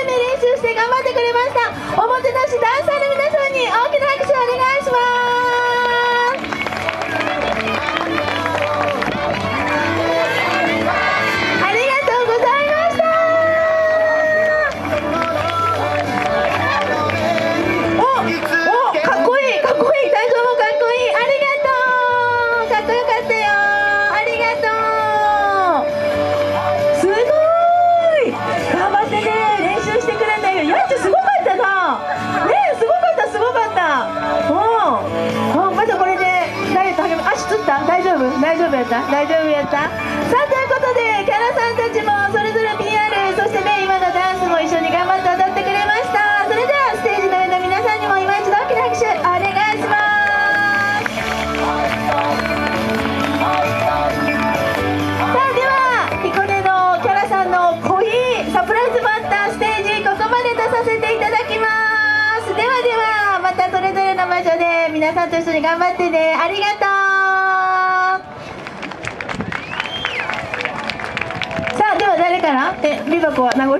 命練習して頑張ってくれました。おもてなしダンサーの皆さんに大きな拍手をお願いします。ありがとうございました。かっこいい、かっこいい、体操もかっこいい。ありがとう、かっこよかったよ。ありがとう。すごい頑張ってね、練習してくれんだよ。やっちすごかったな。ねえ、すごかった、すごかった。またこれでダイエット励む。足つった？大丈夫？大丈夫やった？大丈夫やった？さあ、ということでキャラさんたちもそれぞれ PR、 そしてね、今のダンスも一緒に頑張って踊ってくれました。それではステージの上の皆さんにも今一度大きな拍手お願いします。さあ、では彦根のキャラさんの濃いサプライズもあったステージ、ここまで出させていただきます。ではでは、またそれぞれの場所で皆さんと一緒に頑張ってね。ありがとう。さあ、では誰から？美和子は名残